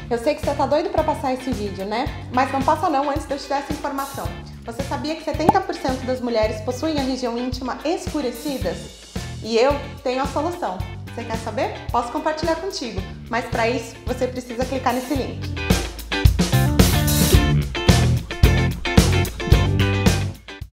Eu sei que você tá doido pra passar esse vídeo, né? Mas não passa não antes de eu te dar essa informação. Você sabia que 70% das mulheres possuem a região íntima escurecida? E eu tenho a solução. Você quer saber? Posso compartilhar contigo, mas para isso você precisa clicar nesse link.